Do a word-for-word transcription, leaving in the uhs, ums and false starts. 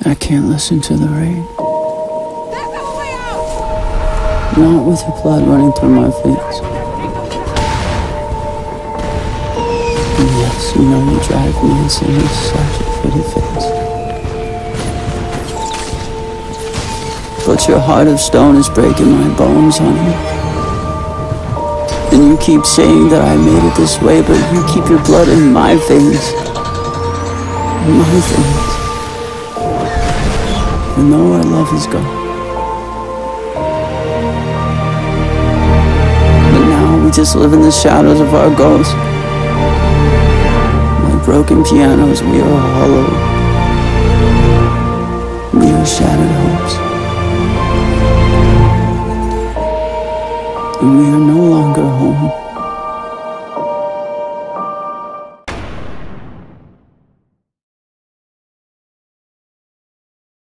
I can't listen to the rain. Not with your blood running through my veins. And yes, you know you drive me insane with such a pretty face. But your heart of stone is breaking my bones, honey. And you keep saying that I made it this way, but you keep your blood in my veins. In my veins. And know our love is gone. But now we just live in the shadows of our ghosts. Like broken pianos, we are hollow. We are shattered hopes. And we are no longer home.